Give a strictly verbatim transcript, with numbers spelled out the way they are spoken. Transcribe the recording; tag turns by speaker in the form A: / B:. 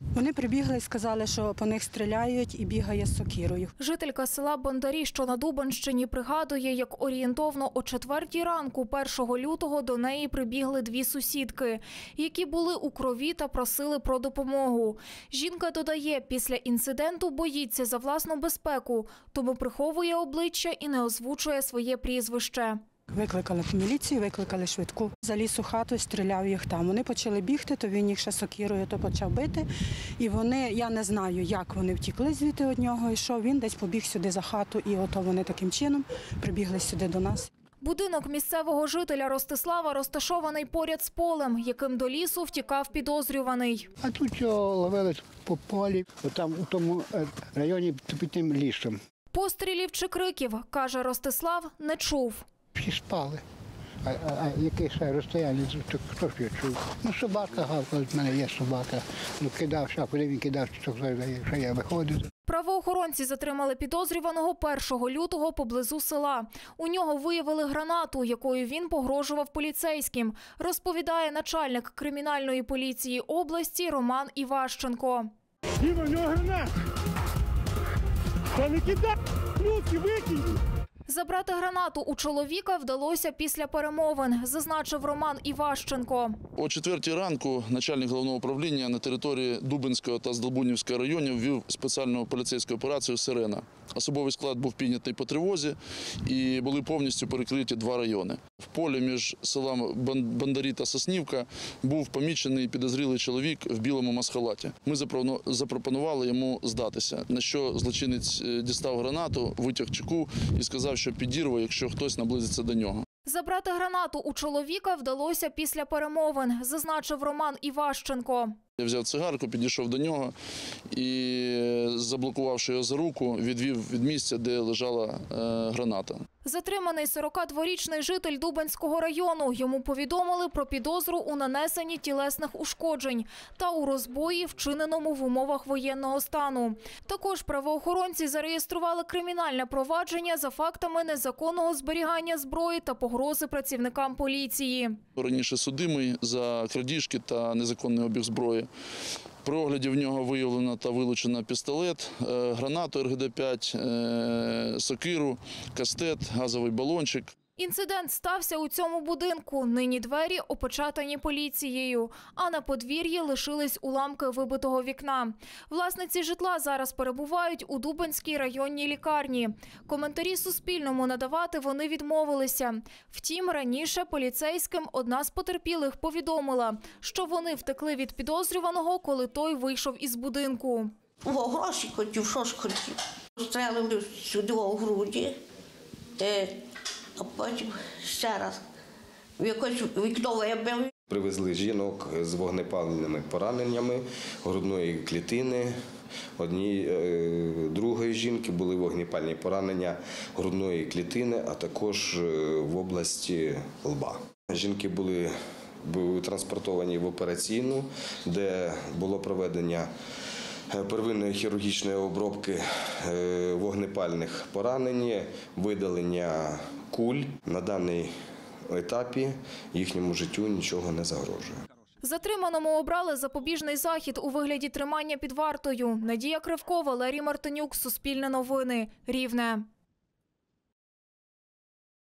A: Вони прибігли і сказали, що по них стріляють і бігає з сокирою.
B: Жителька села Бондарі, що на Дубенщині, пригадує, як орієнтовно о четвертій ранку першого лютого до неї прибігли дві сусідки, які були у крові та просили про допомогу. Жінка додає, після інциденту боїться за власну безпеку, тому приховує обличчя і не озвучує своє прізвище.
A: Викликали міліцію, викликали швидку. Заліз у хату, стріляв їх там. Вони почали бігти, то він їх ще сокирою то почав бити. І вони, я не знаю, як вони втікли звідти від нього, і що він десь побіг сюди за хату, і ото вони таким чином прибігли сюди до нас.
B: Будинок місцевого жителя Ростислава розташований поряд з полем, яким до лісу втікав підозрюваний.
C: А тут його ловили по полі, там у тому районі під тим лісом.
B: Пострілів чи криків, каже Ростислав, не чув.
C: Всі спали. А, а, а яке ще розстояння, то хто ж я чув? Ну, собака гавкала, в мене є собака. Ну, кидався, а куди він кидався, то якщо я виходив.
B: Правоохоронці затримали підозрюваного першого лютого поблизу села. У нього виявили гранату, якою він погрожував поліцейським, розповідає начальник кримінальної поліції області Роман Іващенко.
D: Діма, в нього граната! Та не кидай, людки, викинь!
B: Забрати гранату у чоловіка вдалося після перемовин, зазначив Роман Іващенко.
E: О четвертій ранку начальник головного управління на території Дубенського та Здолбунівського районів вів спеціальну поліцейську операцію «Сирена». Особовий склад був піднятий по тривозі і були повністю перекриті два райони. В полі між селами Бондарі та Соснівка був помічений підозрілий чоловік в білому маскалаті. Ми запропонували йому здатися, на що злочинець дістав гранату, витяг чеку і сказав, що підірве, якщо хтось наблизиться до нього.
B: Забрати гранату у чоловіка вдалося після перемовин, зазначив Роман Іващенко.
E: Я взяв цигарку, підійшов до нього і, заблокувавши його за руку, відвів від місця, де лежала е, граната.
B: Затриманий сорокадворічний житель Дубенського району. Йому повідомили про підозру у нанесенні тілесних ушкоджень та у розбої, вчиненому в умовах воєнного стану. Також правоохоронці зареєстрували кримінальне провадження за фактами незаконного зберігання зброї та погрози працівникам поліції.
E: Раніше судимий за крадіжки та незаконний обіг зброї. При огляді в нього виявлено та вилучено пістолет, гранату ер ге де п'ять, сокиру, кастет, газовий балончик.
B: Інцидент стався у цьому будинку. Нині двері опечатані поліцією, а на подвір'ї лишились уламки вибитого вікна. Власниці житла зараз перебувають у Дубенській районній лікарні. Коментарі Суспільному надавати вони відмовилися. Втім, раніше поліцейським одна з потерпілих повідомила, що вони втекли від підозрюваного, коли той вийшов із будинку.
F: О, гроші хотів, що ж хотів. Стрелили сюди у груді, де... а потім ще раз в якось вікно вибив.
G: Привезли жінок з вогнепальними пораненнями грудної клітини. Одній другої жінки були вогнепальні поранення грудної клітини, а також в області лба. Жінки були, були транспортовані в операційну, де було проведення первинної хірургічної обробки вогнепальних поранень, видалення куль. На даний етапі їхньому життю нічого не загрожує.
B: Затриманому обрали запобіжний захід у вигляді тримання під вартою. Надія Кривко, Валерій Мартинюк, Суспільне новини, Рівне.